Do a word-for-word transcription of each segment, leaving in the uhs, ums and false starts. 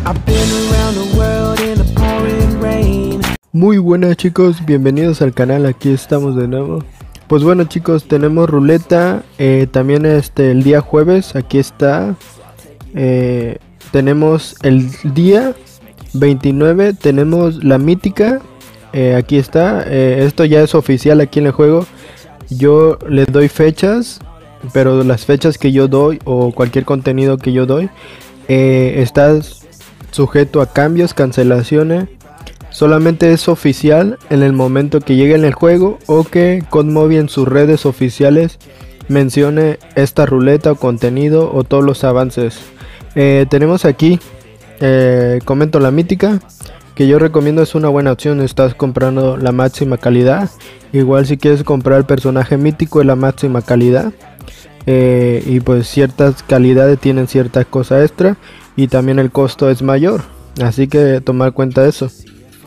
Muy buenas chicos, bienvenidos al canal, aquí estamos de nuevo. Pues bueno chicos, tenemos ruleta, eh, también este el día jueves, aquí está. eh, Tenemos el día veintinueve, tenemos la mítica, eh, aquí está. eh, Esto ya es oficial aquí en el juego. Yo les doy fechas, pero las fechas que yo doy o cualquier contenido que yo doy eh, está sujeto a cambios, cancelaciones. Solamente es oficial en el momento que llegue en el juego o que COD en sus redes oficiales mencione esta ruleta o contenido o todos los avances. Eh, tenemos aquí, eh, comento la mítica, que yo recomiendo, es una buena opción. Estás comprando la máxima calidad. Igual si quieres comprar el personaje mítico es la máxima calidad. Eh, y pues ciertas calidades tienen ciertas cosas extra y también el costo es mayor. Así que tomar cuenta de eso.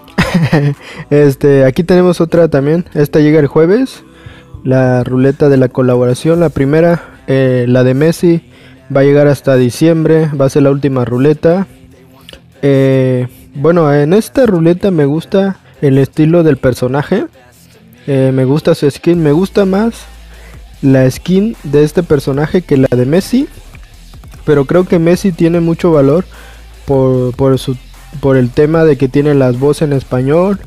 este, aquí tenemos otra también. Esta llega el jueves. La ruleta de la colaboración. La primera, eh, la de Messi, va a llegar hasta diciembre. Va a ser la última ruleta. Eh, bueno, en esta ruleta me gusta el estilo del personaje. Eh, me gusta su skin. Me gusta más la skin de este personaje que la de Messi. Pero creo que Messi tiene mucho valor por, por su por el tema de que tiene las voces en español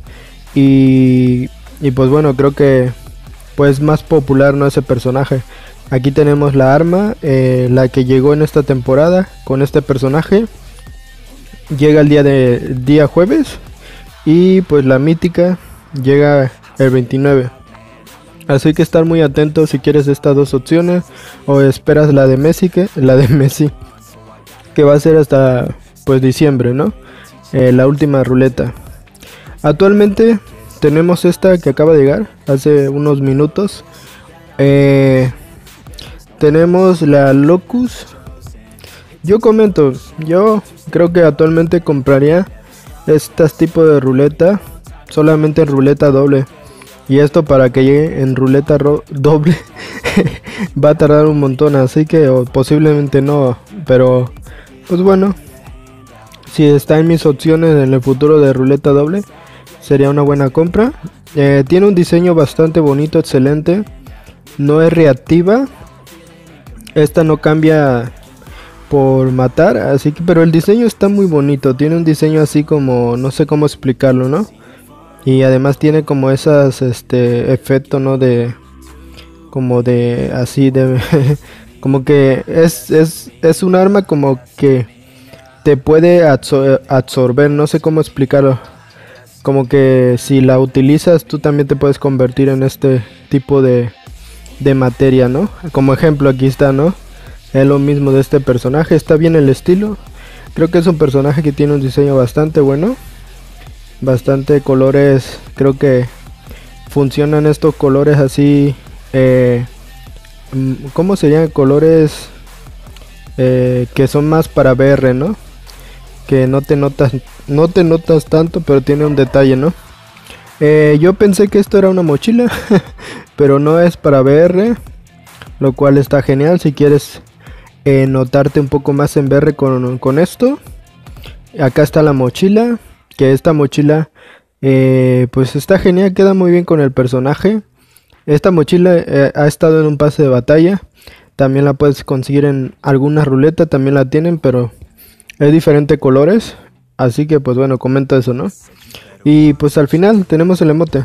y, y pues bueno, creo que pues más popular, ¿no?, ese personaje. Aquí tenemos la arma, eh, la que llegó en esta temporada con este personaje, llega el día de día jueves, y pues la mítica llega el veintinueve. Así que estar muy atentos si quieres estas dos opciones, o esperas la de Messi, que la de Messi que va a ser hasta pues diciembre, ¿no? Eh, la última ruleta. Actualmente tenemos esta que acaba de llegar hace unos minutos. Eh, tenemos la Locus. Yo comento, yo creo que actualmente compraría estas tipo de ruleta solamente en ruleta doble. Y esto para que llegue en ruleta doble va a tardar un montón, así que o posiblemente no, pero pues bueno, si está en mis opciones en el futuro de ruleta doble, sería una buena compra. Eh, tiene un diseño bastante bonito, excelente. No es reactiva. Esta no cambia por matar, así que, pero el diseño está muy bonito. Tiene un diseño así como, no sé cómo explicarlo, ¿no? Y además tiene como esas, este, efecto, ¿no? De, como de, así de, como que es, es, es un arma como que te puede absor absorber, no sé cómo explicarlo. Como que si la utilizas tú también te puedes convertir en este tipo de, de materia, ¿no? Como ejemplo aquí está, ¿no? Es lo mismo de este personaje, está bien el estilo. Creo que es un personaje que tiene un diseño bastante bueno. Bastante colores, creo que funcionan estos colores así. Eh, ¿Cómo serían? Colores eh, que son más para V R, ¿no? Que no te notas, no te notas tanto, pero tiene un detalle, ¿no? Eh, yo pensé que esto era una mochila, pero no, es para V R, lo cual está genial si quieres eh, notarte un poco más en V R con, con esto. Acá está la mochila, que esta mochila eh, pues está genial, queda muy bien con el personaje. Esta mochila eh, ha estado en un pase de batalla, también la puedes conseguir en alguna ruleta, también la tienen, pero es diferente colores, así que pues bueno, comento eso, ¿no? Y pues al final tenemos el emote.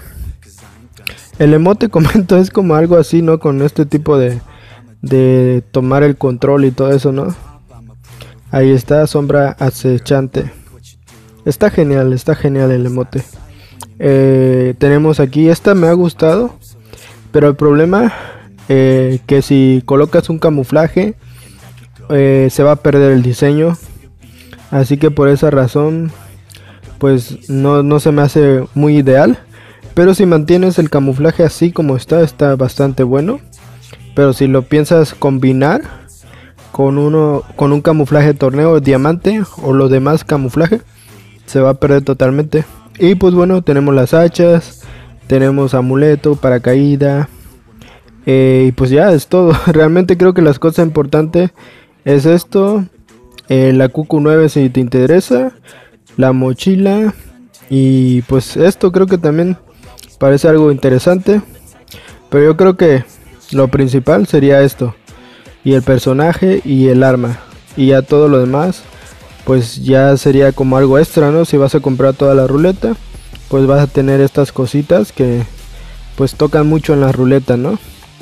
El emote, comento, es como algo así, ¿no? Con este tipo de, de tomar el control y todo eso, ¿no? Ahí está, sombra acechante. Está genial, está genial el emote. Eh, tenemos aquí, esta me ha gustado, pero el problema eh, que si colocas un camuflaje eh, se va a perder el diseño. Así que por esa razón pues no, no se me hace muy ideal. Pero si mantienes el camuflaje así como está, está bastante bueno. Pero si lo piensas combinar con uno con un camuflaje torneo diamante o lo demás camuflaje, se va a perder totalmente. Y pues bueno, tenemos las hachas, tenemos amuleto, paracaída, eh, y pues ya es todo. Realmente creo que las cosas importantes es esto, eh, la Q Q nueve si te interesa, la mochila, y pues esto creo que también parece algo interesante, pero yo creo que lo principal sería esto, y el personaje y el arma, y ya todo lo demás pues ya sería como algo extra, ¿no? Si vas a comprar toda la ruleta, pues vas a tener estas cositas que pues tocan mucho en la ruleta, ¿no?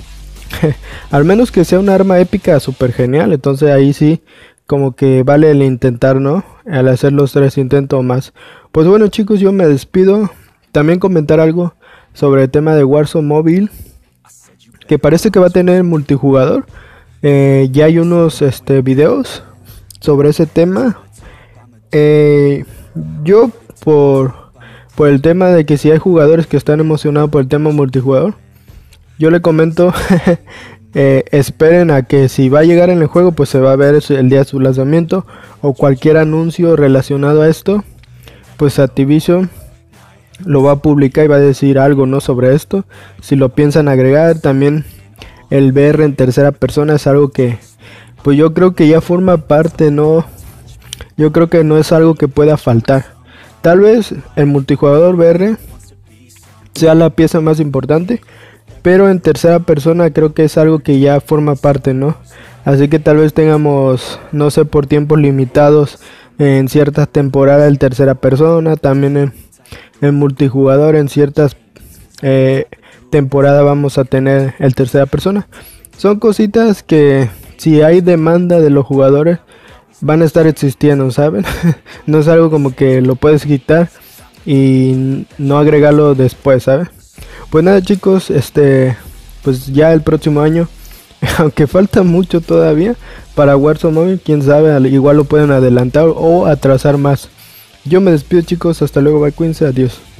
Al menos que sea un arma épica super genial, entonces ahí sí como que vale el intentar, ¿no? Al hacer los tres intentos o más. Pues bueno, chicos, yo me despido. También comentar algo sobre el tema de Warzone Mobile, que parece que va a tener multijugador. Eh, ya hay unos este, videos sobre ese tema. Eh, yo por, por el tema de que si hay jugadores que están emocionados por el tema multijugador, yo le comento, eh, esperen a que si va a llegar en el juego, pues se va a ver el día de su lanzamiento o cualquier anuncio relacionado a esto, pues Activision lo va a publicar y va a decir algo, ¿no? Sobre esto, si lo piensan agregar. También el V R en tercera persona es algo que, pues yo creo que ya forma parte, ¿no? Yo creo que no es algo que pueda faltar. Tal vez el multijugador V R sea la pieza más importante, pero en tercera persona creo que es algo que ya forma parte, ¿no? Así que tal vez tengamos, no sé, por tiempos limitados en ciertas temporadas en tercera persona, también en, en multijugador en ciertas eh, temporadas vamos a tener el tercera persona. Son cositas que si hay demanda de los jugadores van a estar existiendo, ¿saben? No es algo como que lo puedes quitar y no agregarlo después, ¿sabes? Pues nada, chicos, este pues ya el próximo año, aunque falta mucho todavía para Warzone Mobile, quién sabe, igual lo pueden adelantar o atrasar más. Yo me despido, chicos, hasta luego, bye, cuídense, adiós.